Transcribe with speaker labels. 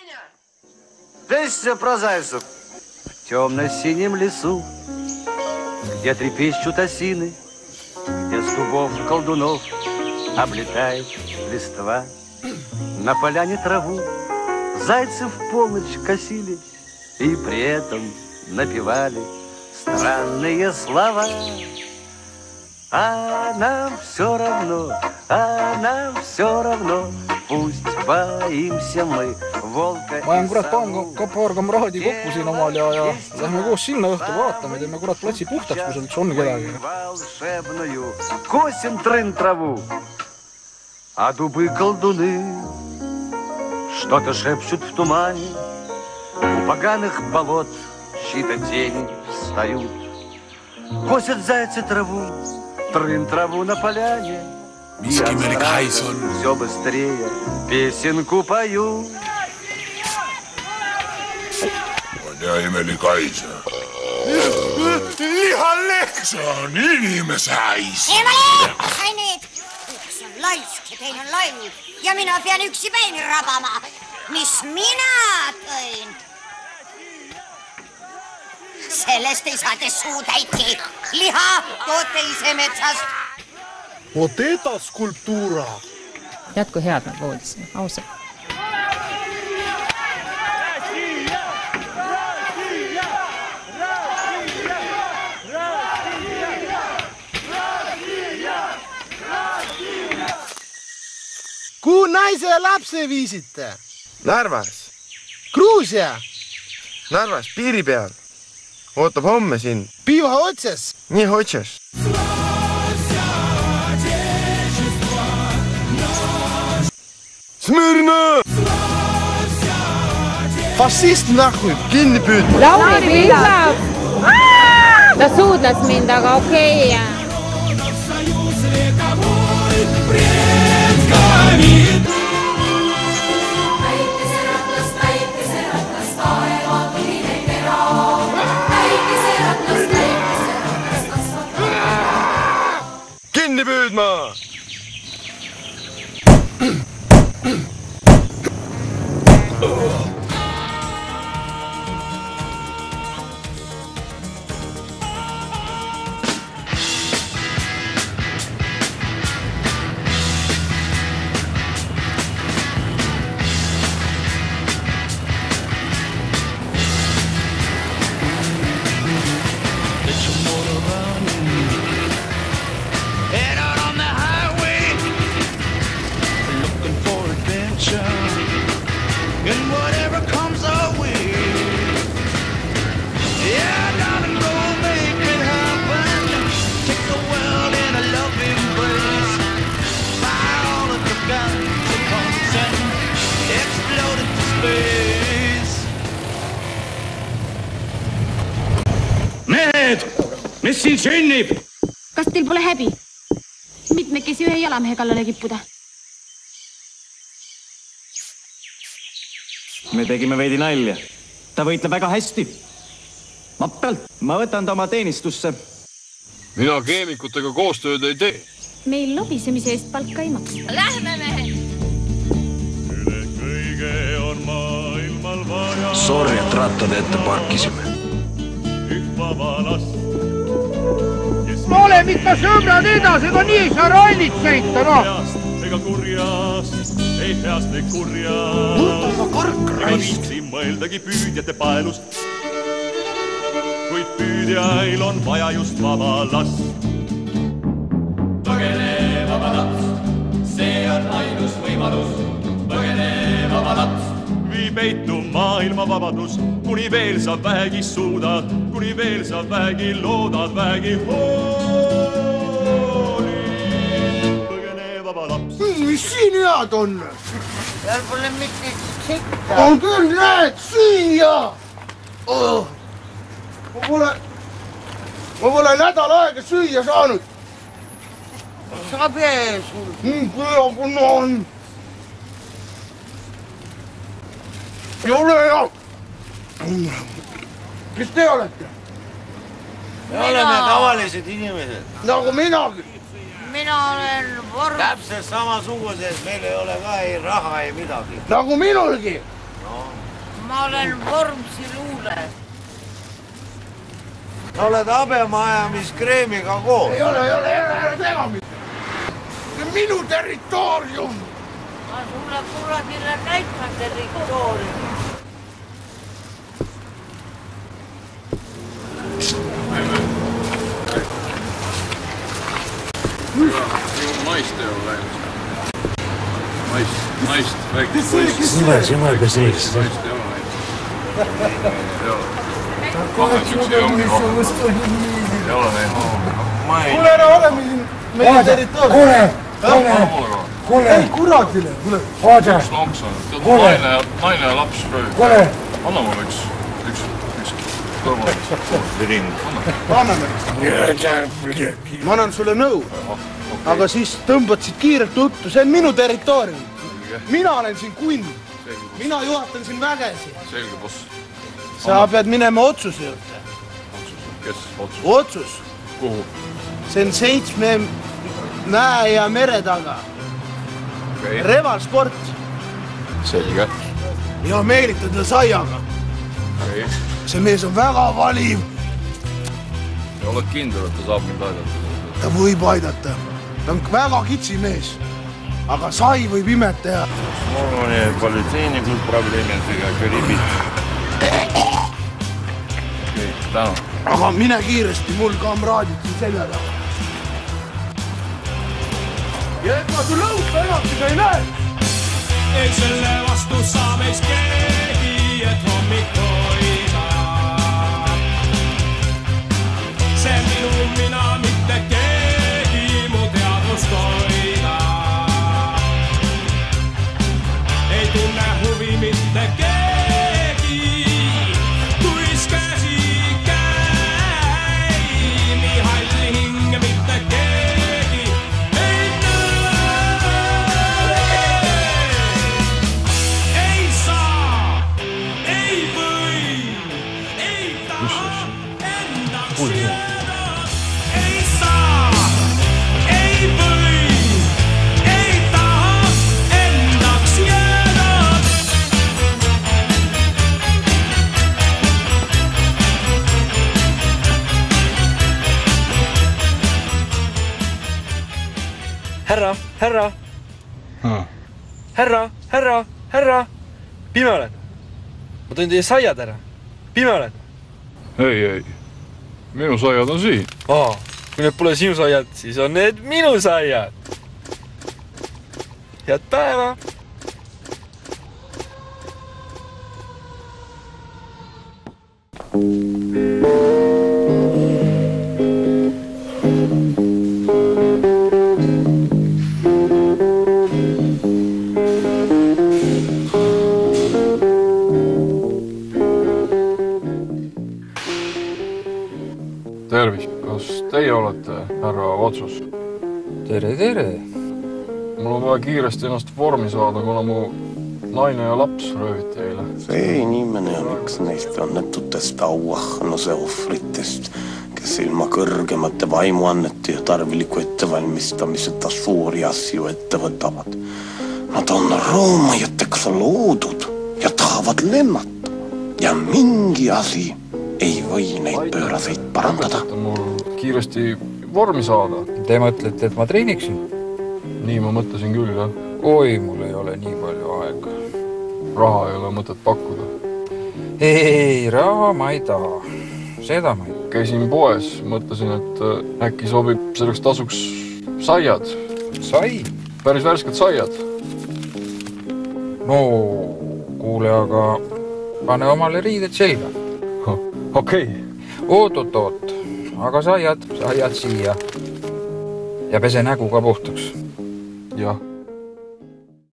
Speaker 1: Песня про зайцев. В темно-синем лесу, где трепещут осины, где с дубов колдунов облетает листва. На поляне траву зайцы в полночь косили и при этом напевали странные слова. А нам все равно, pust boimся мы volka.
Speaker 2: Ma olen kurat paar kamraadi kokku siin omal ja lähme koos sinna õhtu vaatame, teeme kurat platsi puhtaks, kui seal üks on kedagi.
Speaker 1: Косим трын траву, а дубы колдуны что-то шепчут в тумане. У поганых болот чьи-то тени встают. Косят зайцы траву, трын траву на поляне. Все быстрее песенку пою.
Speaker 3: On ja imelik haisa. Lihalehk, see on inimese hais.
Speaker 4: Eemale! Sai need! Üks on laisk ja teine on loll. Ja mina pean üksi päini rabama. Mis mina tõin? Sellest ei saate suu täitki. Liha toote ise metsast.
Speaker 5: Вот это скульптура!
Speaker 6: Jätku head nad voodis, ausalt.
Speaker 5: Kuhu naise ja lapse viisite?
Speaker 7: Narvas.
Speaker 5: Gruusia?
Speaker 7: Narvas, piiri peal. Ootab homme siin.
Speaker 5: Piiva otses?
Speaker 7: Nii otses. Smyrna!
Speaker 5: Fašist nahkuj!
Speaker 7: Kinni püüdma!
Speaker 6: Lauri piisab! Ta suudlas mind, aga okei.
Speaker 7: Kinni püüdma!
Speaker 8: Mis siin sünnib?
Speaker 9: Kas teil pole häbi? Mitmekesi ühe jalamehe kallale kippuda?
Speaker 8: Me tegime veidi nalja. Ta võitleb väga hästi. Mappelt, ma võtan ta oma teenistusse.
Speaker 3: Mina keemikutega koostööd ei tee.
Speaker 9: Meil lobisemise eest palka ei maksa.
Speaker 4: Lähme mehed!
Speaker 10: Üle kõige on maailmal vaja.
Speaker 11: Sorry, et rattad ette parkisime.
Speaker 10: Ühvavalast.
Speaker 5: Ma olen ikka sõbrad edasi, ega nii sa rallit sõita, noh!
Speaker 10: Ega kurjast, ei heast ei kurjast.
Speaker 5: Võta ka karkraist!
Speaker 10: Ega viitsi mõeldagi püüdjate paelust. Kuid püüdjail on vaja just vabalast.
Speaker 12: Põgene vaba laps, see on ainus võimalus. Põgene vaba laps.
Speaker 10: Vii peitu maailma vabadus, kuni veel sa vähegi suudad, kuni veel sa vähegi loodad, vähegi hooli. Põgene vaba laps.
Speaker 5: Mis siin head on?
Speaker 4: Seal pole mitte sekta.
Speaker 5: On küll, näed, siia! Ma pole nädal aega süüa saanud.
Speaker 4: Saab jää sul.
Speaker 5: Praegu on. Ei ole hea. Kes te olete?
Speaker 1: Me oleme tavalised inimesed.
Speaker 5: Nagu minagi.
Speaker 4: Mina olen vorm.
Speaker 1: Täpselt samasugused, meil ei ole ka ei raha ei midagi.
Speaker 5: Nagu minulgi.
Speaker 1: No.
Speaker 13: ma olen Vormsi luule.
Speaker 1: Sa oled habemajamiskreemiga koos.
Speaker 5: Ei ole tegamist. See on minu territoorium.
Speaker 13: Ma sulle kuradile näitma territoorium.
Speaker 3: Naist ei ole läinud. Naist, väikest
Speaker 11: naist. Sima ei pea sees.
Speaker 3: Naist ei ole läinud. Kaheks üks ei ongi rohkem. Ei ole läinud.
Speaker 5: Kuule, ära oleme siin meie territoorium. Kuule. Ei kuradile.
Speaker 3: Üks lonks on. Naine ja laps rööv. Anna mulle üks kõrvaleks.
Speaker 5: Anname. Ma annan sulle nõu. Aga siis tõmbad siit kiirelt juttu. See on minu territoorium. Mina olen siin kunn. Mina juhatan siin vägesi.
Speaker 3: Selge, boss.
Speaker 5: Sa pead minema otsuse juurde.
Speaker 3: Kes otsus?
Speaker 5: Otsus.
Speaker 3: Kuhu?
Speaker 5: See on 7 mäe ja mere taga. Revalsport.
Speaker 3: Selge.
Speaker 5: Ja meelitada saiaga. See mees on väga valiv.
Speaker 3: Ja oled kindel, et ta saab mind aidata?
Speaker 5: Ta võib aidata. Ta on väga kitsi mees. Aga sai võib imet teha.
Speaker 1: Mul on politseinikud probleemidega kõribid.
Speaker 3: Tänu.
Speaker 5: Aga mine kiiresti, mul kamraadid siin selja taha. Ja et ma su lõuta enamtiga ei näe.
Speaker 12: Ei selle vastu saa meis keegi, et hommik hoida. See minu mina mitte keegi mu teadvust hoida. Ei tunne huvi mitte keegi, kuis käsi käi. Nii halli hinge mitte keegi ei näe. Ei saa, ei või, ei taha endaks jääda. Ei saa, ei või, ei taha endaks jääda.
Speaker 2: Härra, pime oled. Ma tõin teie saiad ära. Pime oled.
Speaker 3: Ei. Minu saiad on siin.
Speaker 2: Kui need pole sinu saiad, siis on need minu saiad. Head päeva.
Speaker 3: Tervis, kas teie olete härra Otsus?
Speaker 2: Tere.
Speaker 3: Mul on vaja kiiresti ennast vormi saada, kuna mu naine ja laps rööviti eile.
Speaker 14: See inimene on üks neist õnnetutest auahnuse ohvritest, kes ilma kõrgemate vaimuannete ja tarviliku ettevalmistamiseta suuri asju ette võtavad. Nad on roomajateks loodud ja tahavad lennata. Ja mingi asi ei või neid pööraseid parandada.
Speaker 3: Mul kiiresti vormi saada.
Speaker 2: Te mõtlete, et ma treeniksin?
Speaker 3: Nii ma mõtlesin küll, jah.
Speaker 2: Oi, mul ei ole nii palju aega.
Speaker 3: Raha ei ole mõtet pakkuda.
Speaker 2: Ei, raha ma ei taha. Seda ma ei.
Speaker 3: Käisin poes, mõtlesin, et äkki sobib selleks tasuks saiad.
Speaker 2: Sai?
Speaker 3: Päris värsked saiad.
Speaker 2: No, kuule, aga pane omale riided selga.
Speaker 3: Okei.
Speaker 2: Oot. Aga saiad siia. Ja pese nägu ka puhtaks.
Speaker 3: Jah.